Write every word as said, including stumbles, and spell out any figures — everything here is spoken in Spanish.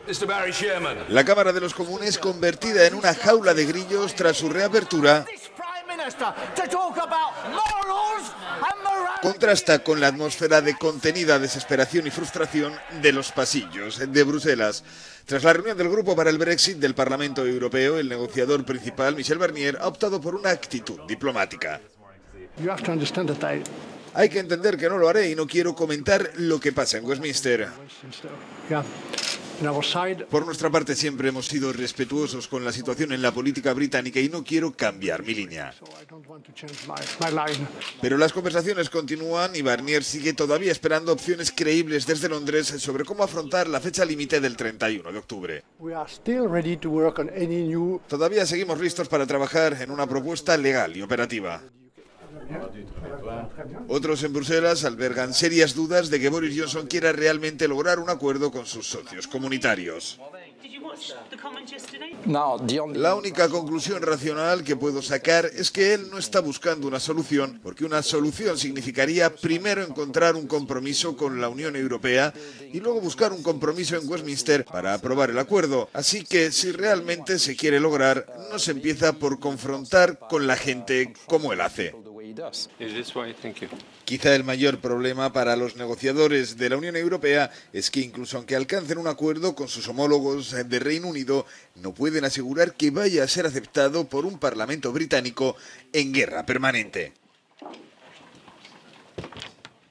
La Cámara de los Comunes convertida en una jaula de grillos tras su reapertura contrasta con la atmósfera de contenida desesperación y frustración de los pasillos de Bruselas. Tras la reunión del grupo para el Brexit del Parlamento Europeo, el negociador principal, Michel Barnier, ha optado por una actitud diplomática. Hay que entender que no lo haré y no quiero comentar lo que pasa en Westminster. Por nuestra parte siempre hemos sido respetuosos con la situación en la política británica y no quiero cambiar mi línea. Pero las conversaciones continúan y Barnier sigue todavía esperando opciones creíbles desde Londres sobre cómo afrontar la fecha límite del treinta y uno de octubre. Todavía seguimos listos para trabajar en una propuesta legal y operativa. Otros en Bruselas albergan serias dudas de que Boris Johnson quiera realmente lograr un acuerdo con sus socios comunitarios. La única conclusión racional que puedo sacar es que él no está buscando una solución, porque una solución significaría primero encontrar un compromiso con la Unión Europea y luego buscar un compromiso en Westminster para aprobar el acuerdo. Así que si realmente se quiere lograr, no se empieza por confrontar con la gente como él hace. Quizá el mayor problema para los negociadores de la Unión Europea es que incluso aunque alcancen un acuerdo con sus homólogos de Reino Unido, no pueden asegurar que vaya a ser aceptado por un Parlamento británico en guerra permanente.